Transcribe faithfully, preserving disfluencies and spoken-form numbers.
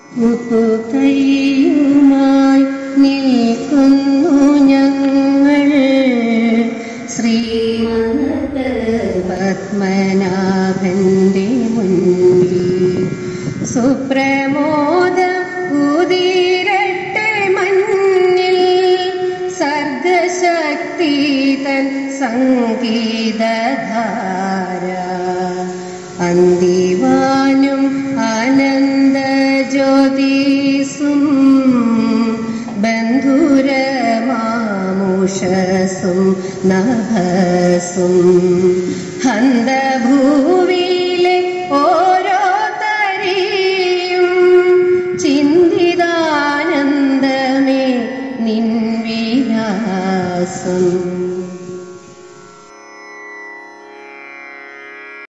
മുത്തുകൈയുമായി നിൽക്കുന്നു ഞങ്ങൾ ശ്രീമത് പത്മനാഭന്റെ മുൻപിൽ. സുപ്രമോദം ഉദിരട്ടെ മഞ്ഞിൽ സർഗശക്തി തൻ സംഗീതധാര. അന്തിവാനും ആനന്ദ ജ്യോതിസും ബന്ധുരമാമുഷസും നഭസും ഹന്തഭൂ